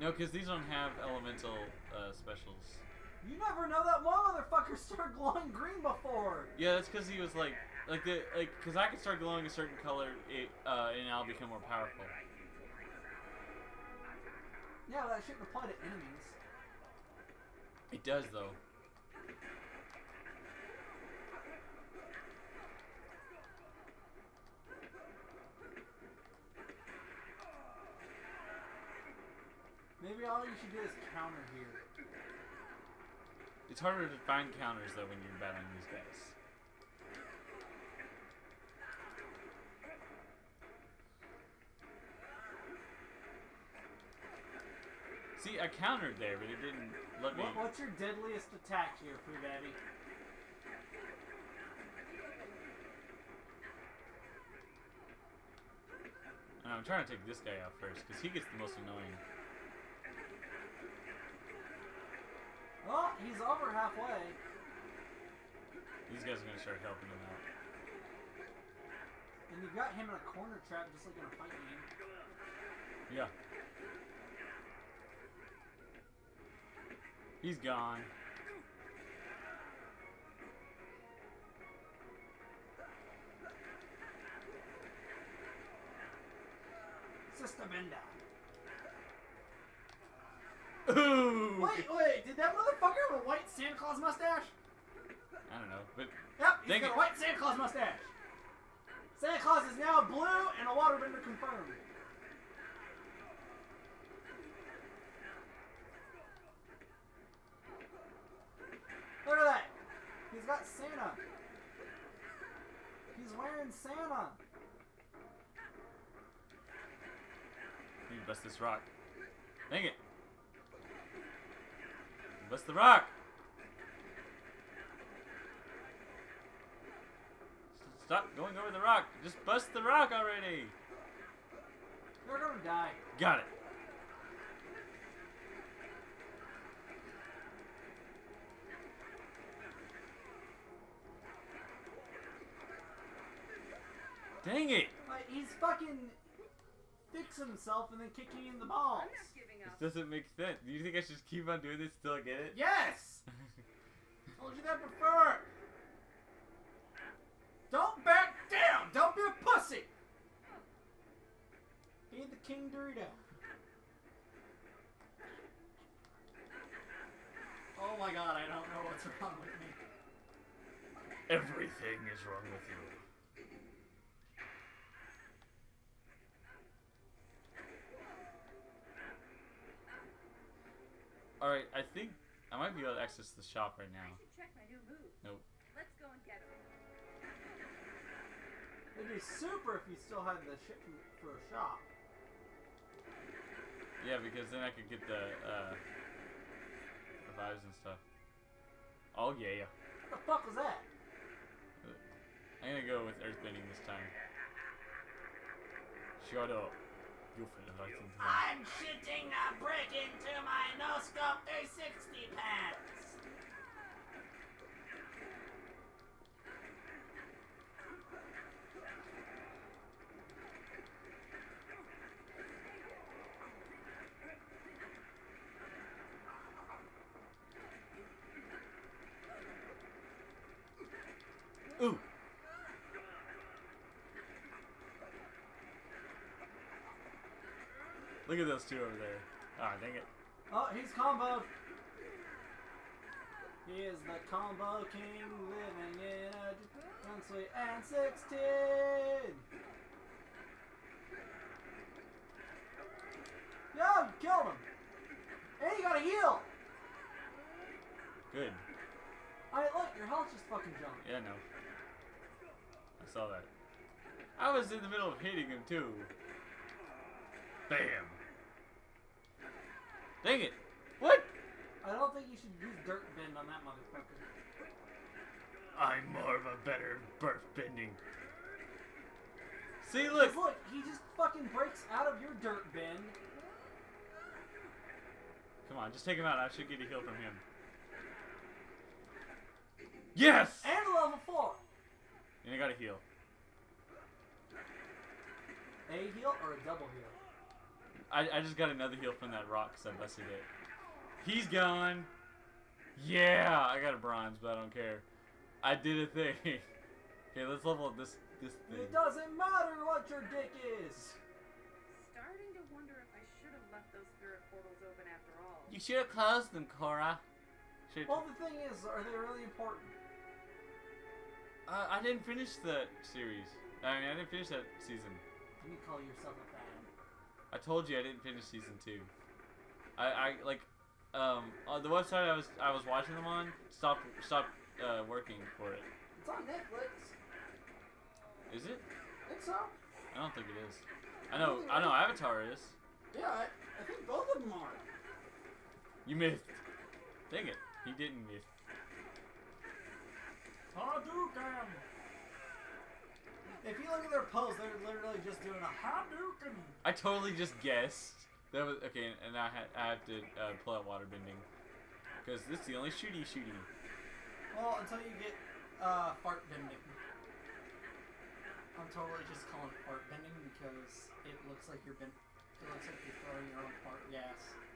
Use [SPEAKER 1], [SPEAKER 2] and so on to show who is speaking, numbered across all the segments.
[SPEAKER 1] No, because these don't have elemental specials.
[SPEAKER 2] You never know that one motherfucker started glowing green before.
[SPEAKER 1] Yeah, that's because he was because I can start glowing a certain color, and I'll become more powerful.
[SPEAKER 2] Yeah, that shouldn't apply to enemies.
[SPEAKER 1] It does though.
[SPEAKER 2] Maybe all you should do is counter here.
[SPEAKER 1] It's harder to find counters though when you're battling these guys. See, I countered there, but it didn't let me.
[SPEAKER 2] What's your deadliest attack here, Pooh Daddy?
[SPEAKER 1] I'm trying to take this guy out first because he gets the most annoying.
[SPEAKER 2] Oh, he's over halfway.
[SPEAKER 1] These guys are gonna start helping him out.
[SPEAKER 2] And you've got him in a corner trap just like in a fight game.
[SPEAKER 1] Yeah. He's gone.
[SPEAKER 2] Sister Benda.
[SPEAKER 1] Ooh!
[SPEAKER 2] Wait, did that motherfucker have a white Santa Claus mustache?
[SPEAKER 1] I don't know, but
[SPEAKER 2] Yep, he's got a white Santa Claus mustache. Santa Claus is now blue and a waterbender confirmed. Look at that. He's got Santa. He's wearing Santa.
[SPEAKER 1] Let me bust this rock. Dang it! Bust the rock! Stop going over the rock! Just bust the rock already!
[SPEAKER 2] You're gonna die.
[SPEAKER 1] Got it! Dang it!
[SPEAKER 2] Like, he's fucking fixing himself and then kicking in the balls.
[SPEAKER 1] This doesn't make sense. Do you think I should just keep on doing this till I get it?
[SPEAKER 2] Yes! Told you that before. Don't back down. Don't be a pussy. Be the King Dorito. Oh my god, I don't know what's wrong with me.
[SPEAKER 1] Everything is wrong with you. Alright, I think I might be able to access the shop right now.
[SPEAKER 3] I should check my new move.
[SPEAKER 1] Nope.
[SPEAKER 3] Let's go and get him.
[SPEAKER 2] It'd be super if you still had the shit for a shop.
[SPEAKER 1] Yeah, because then I could get the vibes and stuff. Oh yeah.
[SPEAKER 2] What the fuck was that?
[SPEAKER 1] I'm gonna go with earthbending this time. Shut up. You fell right into it.
[SPEAKER 2] I'm shitting a brick into my no-scope 360 pants.
[SPEAKER 1] Ooh. Look at those two over there. Ah, dang it.
[SPEAKER 2] Oh, he's comboed. He is the combo king living in a sweet and 16. Yo, you killed him. And you got a heal.
[SPEAKER 1] Good.
[SPEAKER 2] Alright, look, your health just fucking jumped.
[SPEAKER 1] Yeah, no. I saw that. I was in the middle of hitting him too. Bam. Dang it. What?
[SPEAKER 2] I don't think you should use dirt bend on that motherfucker.
[SPEAKER 1] I'm more of a better birth bending. See, look.
[SPEAKER 2] Look, he just fucking breaks out of your dirt bend.
[SPEAKER 1] Come on, just take him out. I should get a heal from him. Yes!
[SPEAKER 2] And a level 4.
[SPEAKER 1] And I got a heal.
[SPEAKER 2] A heal or a double heal?
[SPEAKER 1] I just got another heal from that rock because I busted it. He's gone. Yeah, I got a bronze, but I don't care. I did a thing. Okay, let's level up this thing.
[SPEAKER 2] It doesn't matter what your dick is.
[SPEAKER 3] Starting to wonder if I should have left those spirit portals open after all.
[SPEAKER 1] You should have closed them, Cora. Should.
[SPEAKER 2] Well, the thing is, are they really important?
[SPEAKER 1] I didn't finish the series. I mean, I didn't finish that season.
[SPEAKER 2] You call yourself a fan.
[SPEAKER 1] I told you I didn't finish season 2. I like the website I was watching them on stopped working for it.
[SPEAKER 2] It's on Netflix.
[SPEAKER 1] Is it?
[SPEAKER 2] I think so.
[SPEAKER 1] I don't think it is. I know Avatar is.
[SPEAKER 2] Yeah, I think both of them are.
[SPEAKER 1] You missed. Dang it. He didn't miss.
[SPEAKER 2] Hadouken! If you look at their pose, they're literally just doing a Hadouken.
[SPEAKER 1] I totally just guessed. That was okay, and I have to pull out water bending because this is the only shooty.
[SPEAKER 2] Well, until you get fart bending. I'm totally just calling it fart bending because it looks like you're throwing your own fart gas.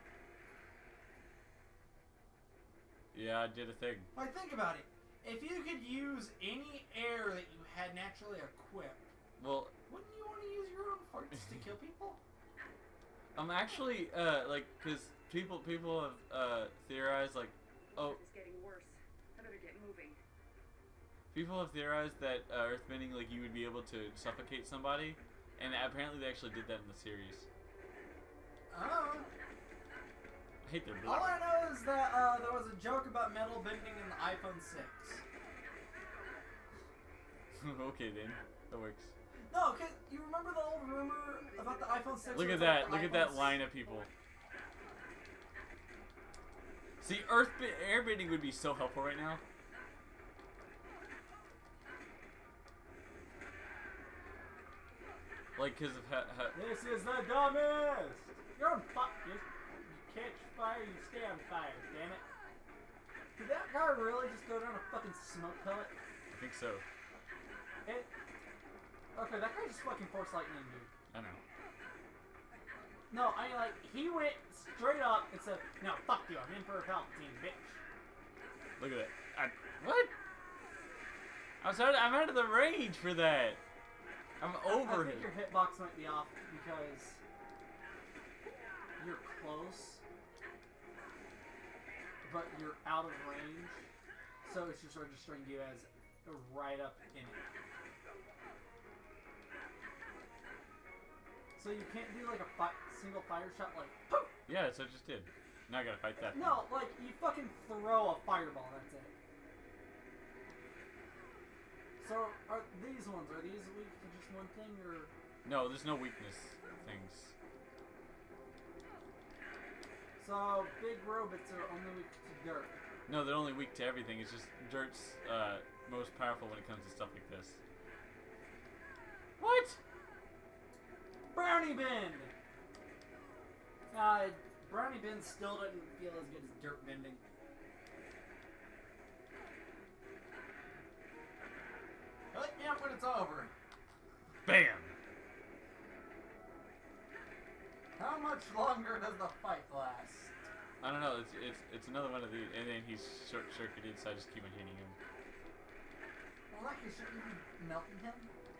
[SPEAKER 1] Yeah, I did a thing.
[SPEAKER 2] Like, think about it. If you could use any air that you had naturally equipped,
[SPEAKER 1] Well,
[SPEAKER 2] wouldn't you want to use your own farts to kill people?
[SPEAKER 1] I'm actually like, cause people have theorized like, oh,
[SPEAKER 3] It's getting worse. I better get moving.
[SPEAKER 1] people have theorized that earthbending, like, you would be able to suffocate somebody, and apparently they actually did that in the series.
[SPEAKER 2] Oh.
[SPEAKER 1] I hate their
[SPEAKER 2] All
[SPEAKER 1] blood.
[SPEAKER 2] I know is that there was a joke about metal bending in the iPhone 6.
[SPEAKER 1] Okay then, that works.
[SPEAKER 2] No, cause you remember the old rumor about the iPhone 6?
[SPEAKER 1] Look
[SPEAKER 2] where
[SPEAKER 1] at
[SPEAKER 2] it's like
[SPEAKER 1] that!
[SPEAKER 2] the
[SPEAKER 1] Look at
[SPEAKER 2] iPhone
[SPEAKER 1] that line of people. See, airbending would be so helpful right now. Like, cause of how
[SPEAKER 2] This is the dumbest! You're on fire. You catch fire, you stay on fire, damn it. Did that guy really just go down a fucking smoke pellet?
[SPEAKER 1] I think so.
[SPEAKER 2] Okay, that guy just fucking force lightning, dude.
[SPEAKER 1] I know.
[SPEAKER 2] No, I mean, like, he went straight up and said, "No, fuck you, I'm Emperor Palpatine, bitch."
[SPEAKER 1] Look at that. What? I'm out of the range for that. I'm over
[SPEAKER 2] I think
[SPEAKER 1] it.
[SPEAKER 2] your hitbox might be off because you're close, but you're out of range, so it's just registering you as right up in it. So you can't do like a single fire shot, like poof!
[SPEAKER 1] Yeah, that's what I just did. Now I gotta fight that.
[SPEAKER 2] No, like you fucking throw a fireball. That's it. So are these weak to just one thing, or?
[SPEAKER 1] No, there's no weakness things.
[SPEAKER 2] So big robots are only weak to dirt.
[SPEAKER 1] No, they're only weak to everything. It's just dirt's most powerful when it comes to stuff like this. What?
[SPEAKER 2] Brownie bend. Brownie bend still doesn't feel as good as dirt bending. Let me up when it's over.
[SPEAKER 1] Bam!
[SPEAKER 2] How much longer does the fight last?
[SPEAKER 1] I don't know. It's another one of these, and then he's short-circuited, so I just keep on hitting him.
[SPEAKER 2] Well, like, shouldn't you be melting him?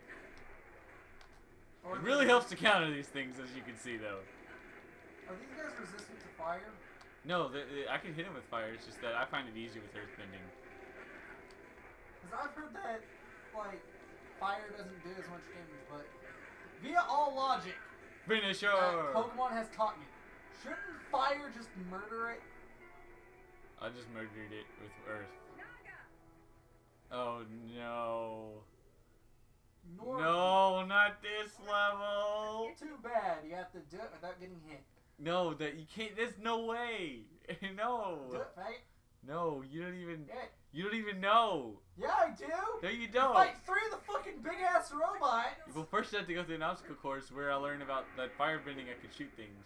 [SPEAKER 1] It really helps to counter these things, as you can see, though.
[SPEAKER 2] Are these guys resistant to fire?
[SPEAKER 1] No, I can hit him with fire. It's just that I find it easier with earthbending.
[SPEAKER 2] Because I've heard that, like, fire doesn't do as much damage, but via all logic,
[SPEAKER 1] Finisher!
[SPEAKER 2] Pokemon has taught me, shouldn't fire just murder it?
[SPEAKER 1] I just murdered it with earth.
[SPEAKER 3] Naga!
[SPEAKER 1] Oh no.
[SPEAKER 2] Nor
[SPEAKER 1] No, not this level.
[SPEAKER 2] Too bad, you have to do it without getting hit.
[SPEAKER 1] No, that you can't. There's no way. No.
[SPEAKER 2] Do it, fake.
[SPEAKER 1] No, you don't even.
[SPEAKER 2] Yeah.
[SPEAKER 1] You don't even know.
[SPEAKER 2] Yeah, I do.
[SPEAKER 1] No, you
[SPEAKER 2] You
[SPEAKER 1] don't.
[SPEAKER 2] fight 3 of the fucking big ass robots.
[SPEAKER 1] Well, first I had to go through an obstacle course where I learned about that firebending. I could shoot things.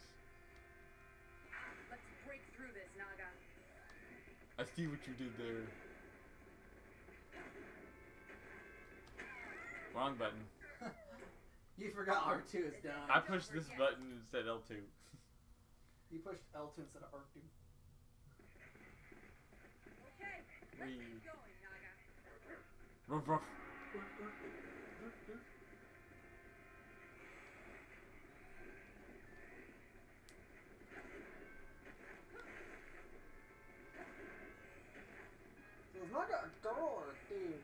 [SPEAKER 3] Let's break through this, Naga.
[SPEAKER 1] I see what you did there. Wrong button.
[SPEAKER 2] You forgot R2 is done.
[SPEAKER 1] I pushed this button instead of L2.
[SPEAKER 2] You pushed L2 instead of R2.
[SPEAKER 3] Okay, let's get going, Naga.
[SPEAKER 1] Ruff, ruff.
[SPEAKER 2] So it's not a girl or a dude.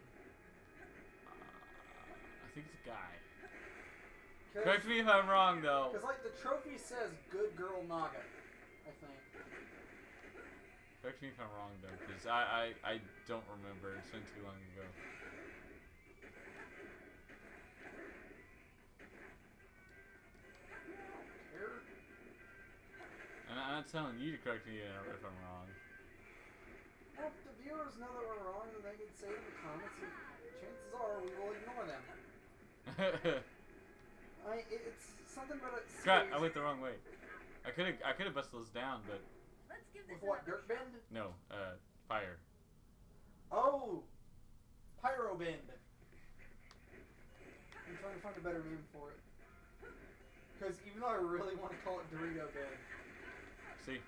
[SPEAKER 1] I think it's a guy. Correct me if I'm wrong, though.
[SPEAKER 2] Because, like, the trophy says Good Girl Naga, I think.
[SPEAKER 1] Correct me if I'm wrong, though, because I don't remember. It's been too long ago.
[SPEAKER 2] Here.
[SPEAKER 1] And I'm not telling you to correct me if I'm wrong.
[SPEAKER 2] Well, if the viewers know that we're wrong, then they can say it in the comments, and chances are we will ignore them. I mean, it's something about a
[SPEAKER 1] Crap!
[SPEAKER 2] series.
[SPEAKER 1] I went the wrong way. I could have busted those down, but
[SPEAKER 3] Let's give this
[SPEAKER 2] With what,
[SPEAKER 3] another
[SPEAKER 2] Dirt Bend?
[SPEAKER 1] no. Fire.
[SPEAKER 2] Oh! Pyro Bend. I'm trying to find a better name for it. Because even though I really want to call it Dorito Bend.
[SPEAKER 1] See.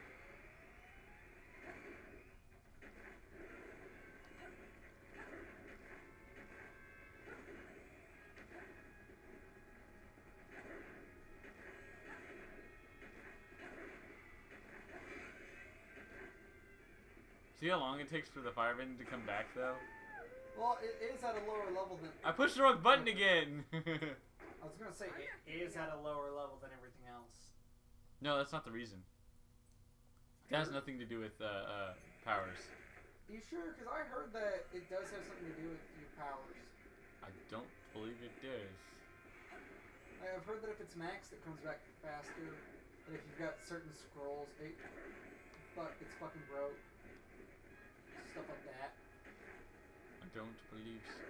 [SPEAKER 1] See how long it takes for the fire bend to come back, though?
[SPEAKER 2] Well, it is at a lower level than...
[SPEAKER 1] I pushed the wrong button again!
[SPEAKER 2] I was going to say, it is at a lower level than everything else.
[SPEAKER 1] No, that's not the reason. That has nothing to do with, powers.
[SPEAKER 2] You sure? Because I heard that it does have something to do with your powers.
[SPEAKER 1] I don't believe it does.
[SPEAKER 2] I've heard that if it's maxed, it comes back faster. That if you've got certain scrolls, it's fucking broke. Stuff like that.
[SPEAKER 1] I don't believe so.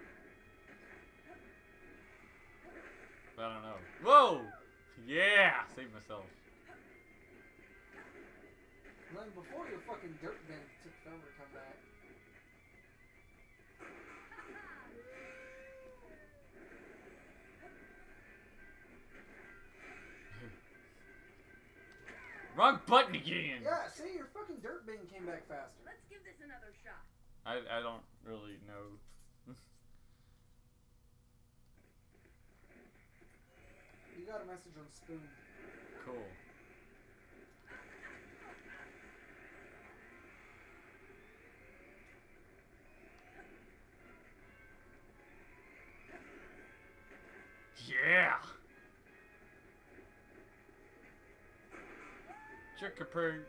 [SPEAKER 1] But I don't know. Whoa! Yeah! Saved myself.
[SPEAKER 2] And then before your fucking dirt bend took forever to come back.
[SPEAKER 1] Wrong button again!
[SPEAKER 2] Yeah, see, your fucking dirt bend came back faster.
[SPEAKER 3] Let's give this another shot.
[SPEAKER 1] I don't really know.
[SPEAKER 2] You got a message on Spoon.
[SPEAKER 1] Cool. Yeah! Trick-or-treat.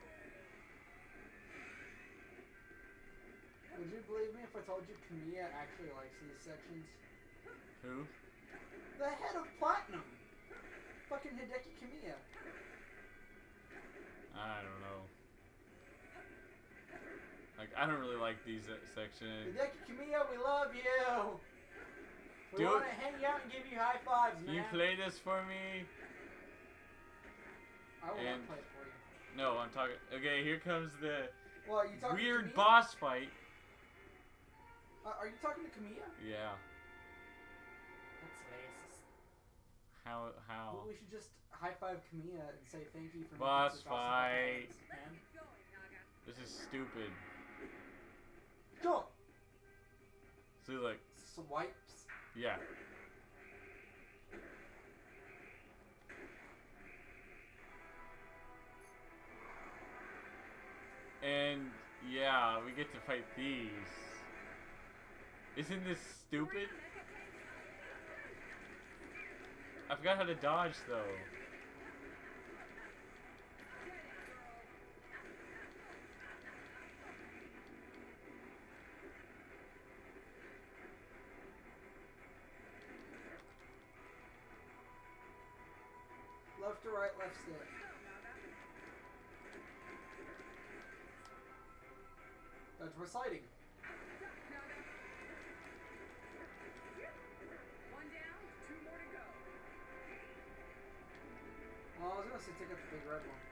[SPEAKER 2] Would you believe me if I told you Kamiya actually likes these sections?
[SPEAKER 1] Who?
[SPEAKER 2] The head of Platinum! Fucking Hideki Kamiya.
[SPEAKER 1] I don't know. Like, I don't really like these sections.
[SPEAKER 2] Hideki Kamiya, we love you! We
[SPEAKER 1] Do
[SPEAKER 2] want
[SPEAKER 1] it.
[SPEAKER 2] to hang out and give you high fives, man.
[SPEAKER 1] Can you play this for me?
[SPEAKER 2] I will
[SPEAKER 1] and-
[SPEAKER 2] not play it for you.
[SPEAKER 1] No, I'm talking. Okay, here comes the
[SPEAKER 2] Well, you talking
[SPEAKER 1] weird
[SPEAKER 2] to Kamiya?
[SPEAKER 1] boss fight.
[SPEAKER 2] Are you talking to Kamiya?
[SPEAKER 1] Yeah.
[SPEAKER 2] That's racist.
[SPEAKER 1] How?
[SPEAKER 2] Well, we should just high five Kamiya and say thank you for
[SPEAKER 1] Boss
[SPEAKER 2] making such awesome
[SPEAKER 1] fight.
[SPEAKER 2] performance, man.
[SPEAKER 3] Let's get going, Naga.
[SPEAKER 1] This is stupid.
[SPEAKER 2] Jump!
[SPEAKER 1] See, like,
[SPEAKER 2] Swipes.
[SPEAKER 1] yeah. And yeah, we get to fight these. Isn't this stupid? I forgot how to dodge though.
[SPEAKER 2] Left to right, left stick. That's reciting.
[SPEAKER 3] One down, two more to go.
[SPEAKER 2] Well, I was gonna say take out the big red one.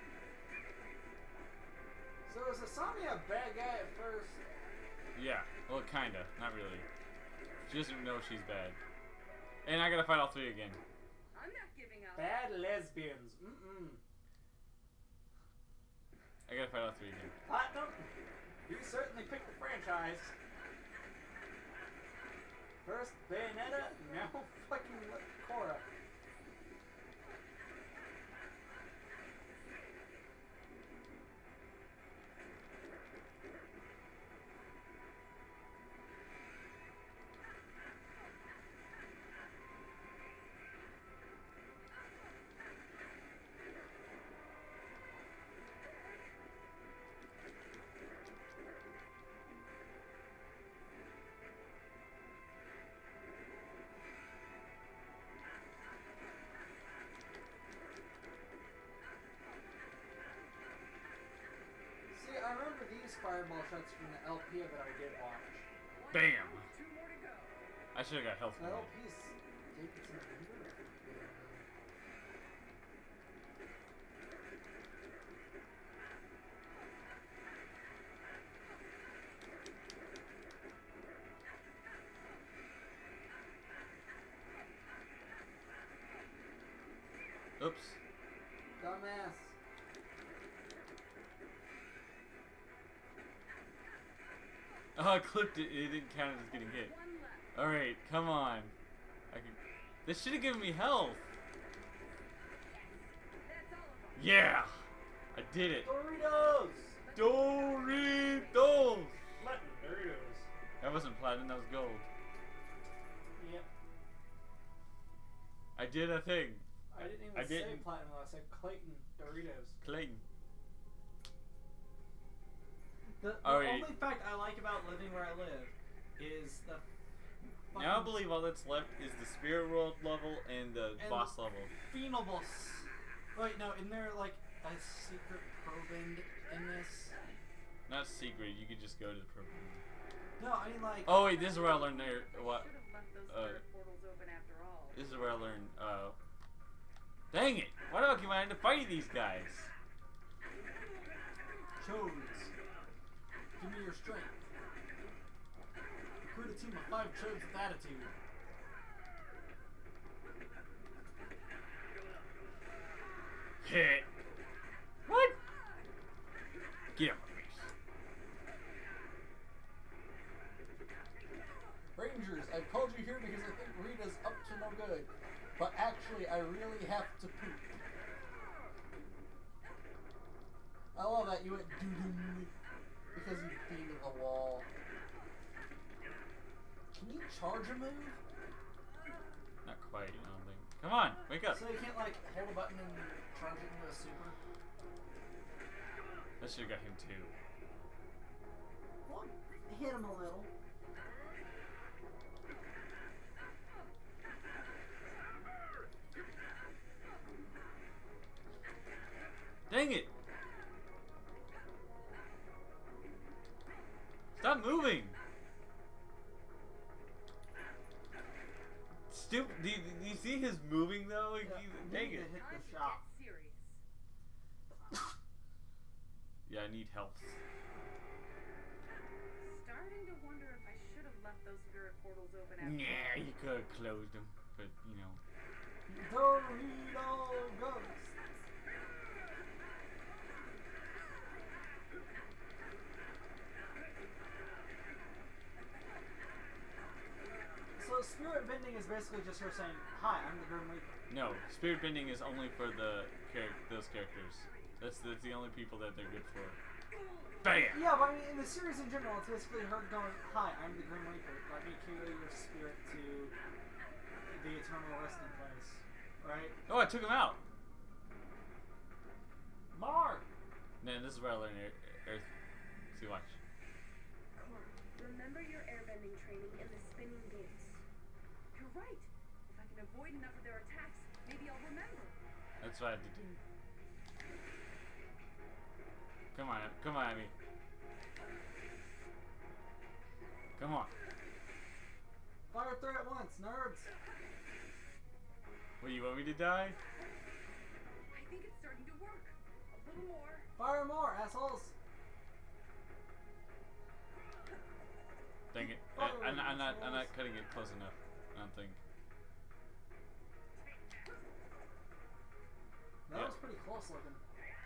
[SPEAKER 2] So is Asami a bad guy at first?
[SPEAKER 1] Yeah. Well, kinda. Not really. She doesn't know she's bad. And I gotta fight all three again.
[SPEAKER 3] I'm not giving up.
[SPEAKER 2] Bad lesbians. Mm-mm.
[SPEAKER 1] I gotta fight all three again.
[SPEAKER 2] Platinum, you certainly picked the franchise. First Bayonetta, now fucking Korra. See, I remember these fireball shots from the LP that I did watch.
[SPEAKER 1] Bam!
[SPEAKER 3] 2 more to go.
[SPEAKER 1] I should've got health
[SPEAKER 2] The
[SPEAKER 1] point.
[SPEAKER 2] LP's taking some longer.
[SPEAKER 1] Oops.
[SPEAKER 2] Dumbass.
[SPEAKER 1] Oh, I clipped it. It didn't count as getting hit.
[SPEAKER 3] 1 left.
[SPEAKER 1] Alright, come on. I can... This should've given me health.
[SPEAKER 3] That's all of them.
[SPEAKER 1] Yeah! I did it.
[SPEAKER 2] Doritos!
[SPEAKER 1] Doritos!
[SPEAKER 2] Platinum Doritos.
[SPEAKER 1] That wasn't platinum, that was gold.
[SPEAKER 2] Yep.
[SPEAKER 1] I did a thing.
[SPEAKER 2] I didn't even
[SPEAKER 1] I
[SPEAKER 2] say
[SPEAKER 1] didn't.
[SPEAKER 2] platinum, I said Clayton Doritos.
[SPEAKER 1] Clayton.
[SPEAKER 4] The
[SPEAKER 1] Alright.
[SPEAKER 4] only fact I like about living where I live is the
[SPEAKER 1] Now I
[SPEAKER 4] fucking
[SPEAKER 1] believe all that's left is the spirit world level and the
[SPEAKER 4] And-
[SPEAKER 1] boss level.
[SPEAKER 4] Phoenobus. Wait, no, isn't there like a secret proband in this?
[SPEAKER 1] Not secret, you could just go to the program.
[SPEAKER 4] No, I mean like.
[SPEAKER 1] Oh wait, this is where I learned there. What?
[SPEAKER 3] Should have left those
[SPEAKER 1] Uh,
[SPEAKER 3] spirit portals open after all.
[SPEAKER 1] This is where I learned. Dang it! Why do I keep wanting to fight these guys?
[SPEAKER 4] Chodes. Give me your strength. Recruit a team of 5 chodes with attitude.
[SPEAKER 1] Hit. What? Get out my face.
[SPEAKER 2] Rangers, I've called you here because I think Rita's up to no good. But actually, I really have to poop. I love that you went doo-doo because you beat a wall. Can you charge a move?
[SPEAKER 1] Not quite, I don't think. Come on, wake up.
[SPEAKER 4] So you can't like hold a button and charge it into a super?
[SPEAKER 1] That should've got him too.
[SPEAKER 4] Well, hit him a little.
[SPEAKER 1] Dang it! Stop moving! Stupid. Do you see his moving though?
[SPEAKER 4] Yeah,
[SPEAKER 1] Dang
[SPEAKER 4] you need
[SPEAKER 1] it.
[SPEAKER 4] to hit
[SPEAKER 3] Time
[SPEAKER 4] the
[SPEAKER 3] to
[SPEAKER 4] shop.
[SPEAKER 3] get serious.
[SPEAKER 1] Yeah, I need help.
[SPEAKER 3] Starting to wonder if I should have left those spirit portals open after
[SPEAKER 1] Yeah,
[SPEAKER 3] all.
[SPEAKER 1] you could have closed them, but you know.
[SPEAKER 2] Dorito Ghost.
[SPEAKER 4] So spirit bending is basically just her saying, "Hi, I'm the Grim Reaper."
[SPEAKER 1] No, spirit bending is only for the those characters. That's the only people that they're good for. Bam!
[SPEAKER 4] Yeah, but I mean, in the series in general, it's basically her going, "Hi, I'm the Grim Reaper. Let me carry your spirit to the eternal resting place." Right?
[SPEAKER 1] Oh, I took him out.
[SPEAKER 4] Mark.
[SPEAKER 1] Man, this is where I learned Earth. See, watch.
[SPEAKER 3] Remember your airbending training in the spinning gates. You're right. If I can avoid enough of their attacks, maybe I'll remember.
[SPEAKER 1] That's what I had to do. Come on, Abby. Come on.
[SPEAKER 2] Fire 3 at once, nerds.
[SPEAKER 1] What, you want me to die?
[SPEAKER 3] I think it's starting to work. A little more.
[SPEAKER 2] Fire more, assholes.
[SPEAKER 1] Dang Dang it.
[SPEAKER 4] Oh,
[SPEAKER 1] I'm not
[SPEAKER 4] close.
[SPEAKER 1] cutting it close enough. I don't think.
[SPEAKER 4] That
[SPEAKER 1] Yeah.
[SPEAKER 4] was pretty close looking.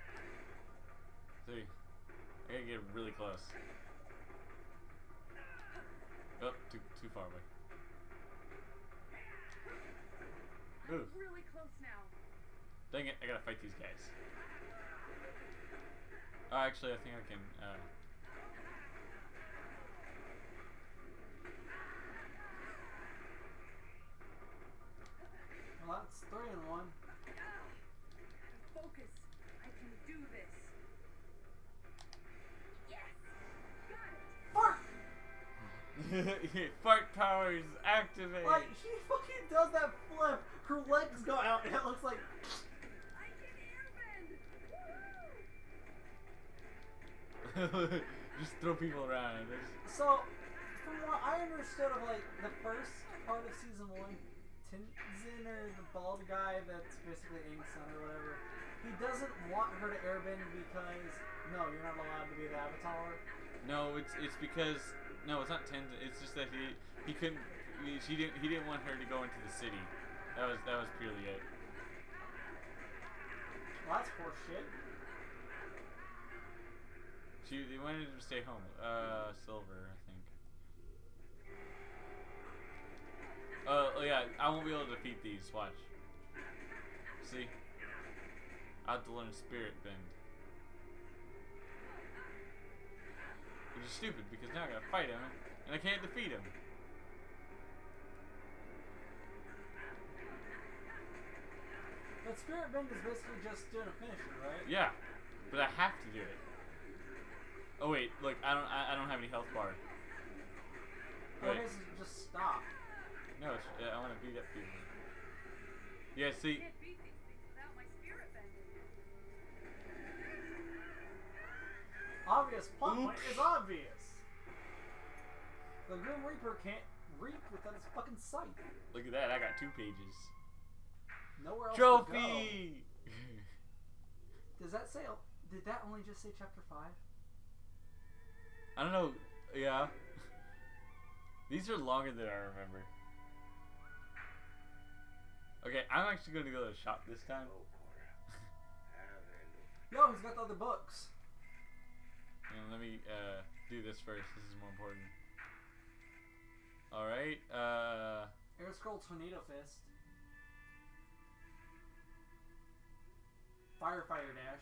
[SPEAKER 1] See, I gotta get really close. Oh, too far away. Ooh,
[SPEAKER 3] Really close now.
[SPEAKER 1] dang it! I gotta fight these guys. Oh, actually, I think I can.
[SPEAKER 4] Well, that's 3 in 1.
[SPEAKER 3] Focus. I can do this. Yes. Got it.
[SPEAKER 4] Fart!
[SPEAKER 1] Fart powers activate.
[SPEAKER 4] Like, he fucking does that flip. Her legs go out and it looks like.
[SPEAKER 3] I can airbend.
[SPEAKER 1] Just throw people around.
[SPEAKER 4] So, from what I understood of like the first part of season 1, Tenzin, or the bald guy that's basically Aang's son or whatever, he doesn't want her to airbend because no, you're not allowed to be the Avatar.
[SPEAKER 1] No, it's because no, it's not Tenzin. It's just that he couldn't. He didn't want her to go into the city. That was purely it.
[SPEAKER 4] Well, that's horseshit.
[SPEAKER 1] They wanted him to stay home. Silver, I think. Oh yeah, I won't be able to defeat these. Watch. See? I have to learn Spirit Bend. Which is stupid because now I gotta fight him and I can't defeat him.
[SPEAKER 4] But Spirit Bend is basically just doing a finisher, right?
[SPEAKER 1] Yeah, but I have to do it. Oh wait, look, I don't have any health bar.
[SPEAKER 4] Or
[SPEAKER 1] Wait.
[SPEAKER 4] does it just stop?
[SPEAKER 1] No, I want to beat up people. Yeah, see,
[SPEAKER 3] Can't beat these things without my spirit bending.
[SPEAKER 4] Obvious plot point
[SPEAKER 1] Oops.
[SPEAKER 4] is obvious. The Grim Reaper can't reap without his fucking sight.
[SPEAKER 1] look at that, I got 2 pages.
[SPEAKER 4] Nowhere else
[SPEAKER 1] Trophy!
[SPEAKER 4] to go. Does that say? Did that only just say chapter 5?
[SPEAKER 1] I don't know, yeah. These are longer than I remember. Okay, I'm actually going to go to the shop this time.
[SPEAKER 4] Yo, he's got the other books.
[SPEAKER 1] And let me do this first. This is more important. Alright,
[SPEAKER 4] Air Scroll Tornado Fist. Firefighter Dash.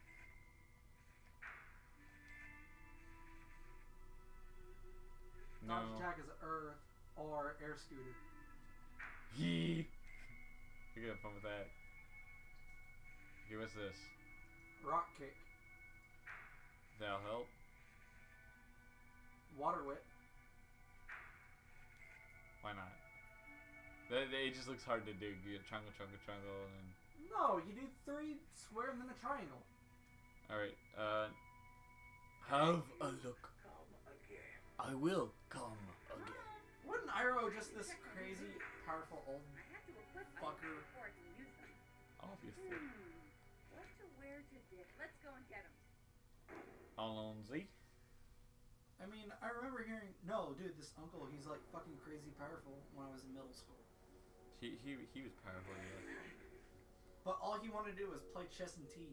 [SPEAKER 1] no.
[SPEAKER 4] Dodge Attack is Earth or Air Scooter.
[SPEAKER 1] Yee! You're gonna have fun with that. Okay, what's this?
[SPEAKER 4] Rock Kick.
[SPEAKER 1] That'll help.
[SPEAKER 4] Water Whip.
[SPEAKER 1] Why not? It just looks hard to do. You get triangle, triangle, triangle, and then...
[SPEAKER 4] No, you do 3 square and then a triangle.
[SPEAKER 1] Alright, have a look. I will come again.
[SPEAKER 4] Wasn't Iroh just this crazy, powerful old
[SPEAKER 3] I have to equip my
[SPEAKER 4] fucker?
[SPEAKER 3] before I can use them.
[SPEAKER 1] Obviously.
[SPEAKER 3] What to wear today? Let's go and get them.
[SPEAKER 1] Alonzi.
[SPEAKER 4] I mean, I remember hearing, no, dude, this uncle, he's like fucking crazy powerful when I was in middle school.
[SPEAKER 1] He was powerful, yeah.
[SPEAKER 4] But all he wanted to do was play chess and tea.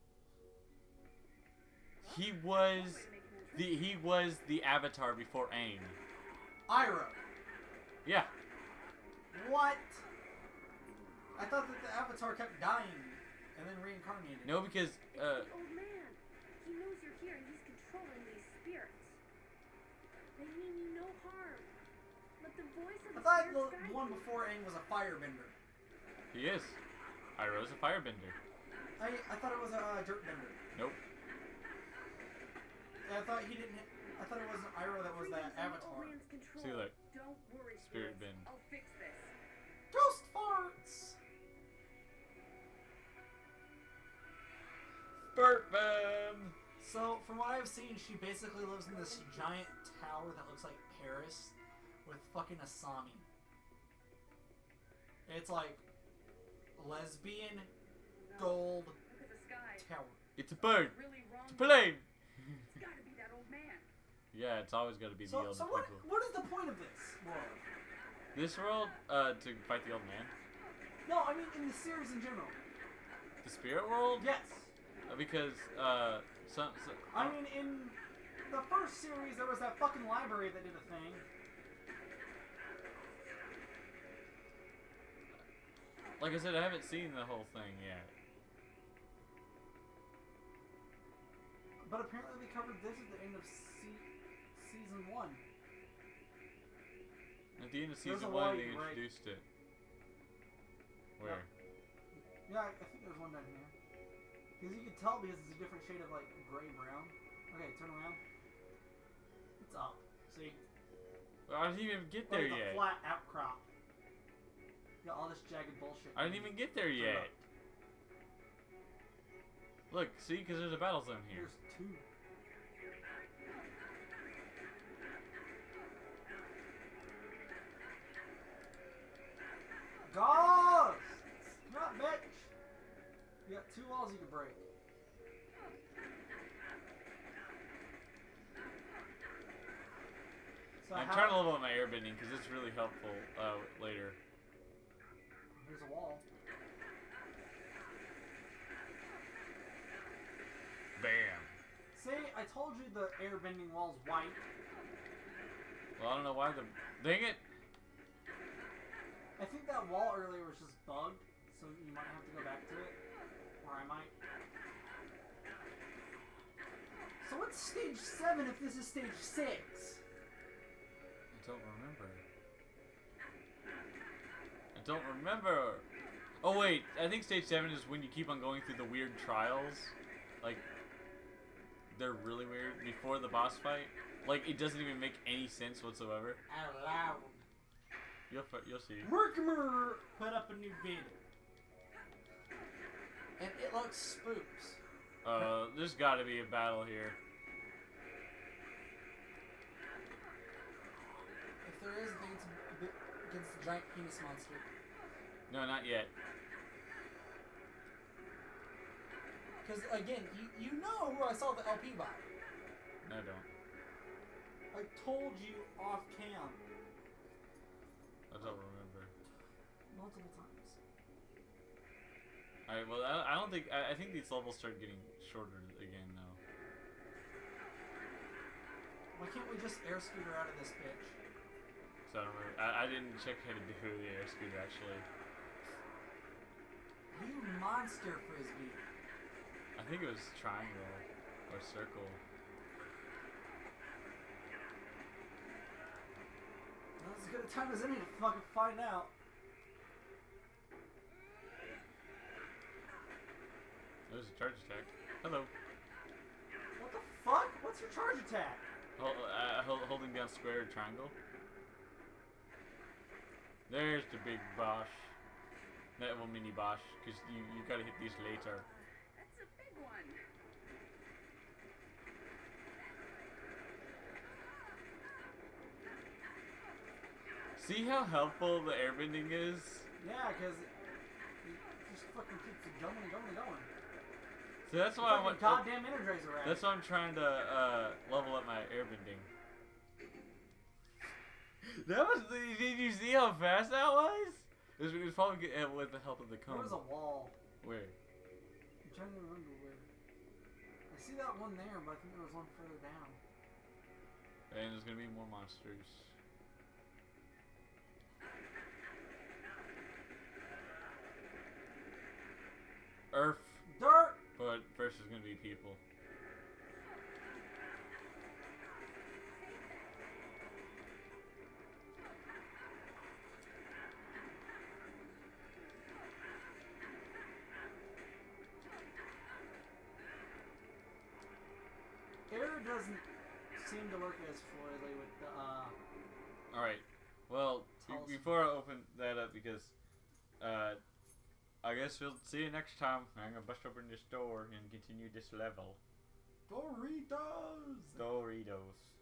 [SPEAKER 1] He was the Avatar before Aang.
[SPEAKER 4] Iroh!
[SPEAKER 1] Yeah.
[SPEAKER 4] What? I thought that the Avatar kept dying and then reincarnated.
[SPEAKER 1] No, because
[SPEAKER 3] The old man. He knows you're here and he's controlling these spirits. They mean you no harm. But the voice of
[SPEAKER 4] I
[SPEAKER 3] the
[SPEAKER 4] thought
[SPEAKER 3] spirits
[SPEAKER 4] the
[SPEAKER 3] guide
[SPEAKER 4] one
[SPEAKER 3] you.
[SPEAKER 4] before Aang was a firebender.
[SPEAKER 1] he is. Iroh's a firebender.
[SPEAKER 4] I thought it was a dirtbender.
[SPEAKER 1] Nope.
[SPEAKER 4] I thought he didn't. I thought it was Iroh that was that
[SPEAKER 3] Freedom's in the
[SPEAKER 4] Avatar.
[SPEAKER 3] old man's control.
[SPEAKER 1] See, look.
[SPEAKER 3] Don't worry,
[SPEAKER 1] Spirit
[SPEAKER 3] spirits.
[SPEAKER 1] bend.
[SPEAKER 3] I'll fix this.
[SPEAKER 4] Ghost farts.
[SPEAKER 1] Birdman.
[SPEAKER 4] So, from what I've seen, she basically lives in this giant tower that looks like Paris with fucking Asami. It's like lesbian gold
[SPEAKER 3] Look at the sky.
[SPEAKER 4] tower.
[SPEAKER 1] It's a bird.
[SPEAKER 3] Really wrong.
[SPEAKER 1] It's a plane.
[SPEAKER 3] It's gotta be that old man.
[SPEAKER 1] Yeah, it's always got to be the old
[SPEAKER 4] So
[SPEAKER 1] people.
[SPEAKER 4] what is the point of this world?
[SPEAKER 1] This world, to fight the old man.
[SPEAKER 4] No, I mean in the series in general.
[SPEAKER 1] The spirit world?
[SPEAKER 4] Yes.
[SPEAKER 1] Because,
[SPEAKER 4] I mean, in the first series, there was that fucking library that did a thing.
[SPEAKER 1] like I said, I haven't seen the whole thing yet.
[SPEAKER 4] But apparently they covered this at the end of season 1.
[SPEAKER 1] At the end of
[SPEAKER 4] There's
[SPEAKER 1] season
[SPEAKER 4] a wall
[SPEAKER 1] 1, they
[SPEAKER 4] you can break.
[SPEAKER 1] introduced it. Where?
[SPEAKER 4] Yeah, I think there's one down here. Because you can tell because it's a different shade of like gray-brown. Okay, turn around. It's up. See?
[SPEAKER 1] Well, I didn't even get there
[SPEAKER 4] Like
[SPEAKER 1] yet.
[SPEAKER 4] a flat outcrop. Got all this jagged bullshit.
[SPEAKER 1] I didn't even get there yet. Look, see, because there's a battle zone here.
[SPEAKER 4] There's 2. Ghosts! Come on, bitch! You got 2 walls you can break. So
[SPEAKER 1] I'm
[SPEAKER 4] how-
[SPEAKER 1] trying to level up my airbending because it's really helpful later.
[SPEAKER 4] Here's a wall.
[SPEAKER 1] Bam.
[SPEAKER 4] See, I told you the airbending wall's white.
[SPEAKER 1] Well, I don't know why the... Dang it!
[SPEAKER 4] I think that wall earlier was just bugged, so you might have to go back to it. Or I might. So what's stage 7 if this is stage 6?
[SPEAKER 1] I don't remember. I don't remember. Oh wait, I think stage 7 is when you keep on going through the weird trials. Like, they're really weird before the boss fight. Like, it doesn't even make any sense whatsoever.
[SPEAKER 2] Out loud.
[SPEAKER 1] You'll see.
[SPEAKER 4] Merkmer put up a new vid.
[SPEAKER 2] And it looks spooks.
[SPEAKER 1] There's gotta be a battle here.
[SPEAKER 2] If there is, then it's against the giant penis monster.
[SPEAKER 1] No, not yet.
[SPEAKER 2] Because again, you know who I saw the LP by.
[SPEAKER 1] No, I don't.
[SPEAKER 4] I told you off cam
[SPEAKER 1] I don't remember.
[SPEAKER 4] multiple times.
[SPEAKER 1] Alright, well, I don't think... I think these levels start getting shorter again, though.
[SPEAKER 4] Why can't we just air scooter out of this bitch?
[SPEAKER 1] So I don't remember. I didn't check how to do the air scooter, actually.
[SPEAKER 4] You monster frisbee.
[SPEAKER 1] I think it was triangle or circle.
[SPEAKER 4] That's as good a time as any to fucking find out.
[SPEAKER 1] There's a charge attack. Hello.
[SPEAKER 4] What the fuck? What's your charge attack?
[SPEAKER 1] Holding down square or triangle. There's the big boss. That one mini boss, because you gotta hit these later.
[SPEAKER 3] That's a big one.
[SPEAKER 1] See how helpful the airbending is?
[SPEAKER 4] Yeah, because it just fucking keeps it going and going and going.
[SPEAKER 1] So that's why I want.
[SPEAKER 4] Goddamn Energizer Rack.
[SPEAKER 1] That's why I'm trying to level up my airbending. That was. Did you see how fast that was? It was probably with the help of the cone.
[SPEAKER 4] There was a wall.
[SPEAKER 1] Where?
[SPEAKER 4] I'm trying to remember where. I see that one there, but I think there was one further down.
[SPEAKER 1] And there's gonna be more monsters. Earth.
[SPEAKER 4] Dirt!
[SPEAKER 1] But first there's gonna be people.
[SPEAKER 4] Air doesn't seem to work as fluidly with the,
[SPEAKER 1] Alright. Well,
[SPEAKER 4] Tell us.
[SPEAKER 1] before I open that up, because I guess we'll see you next time. I'm gonna bust open this door and continue this level.
[SPEAKER 4] Doritos!
[SPEAKER 1] Doritos.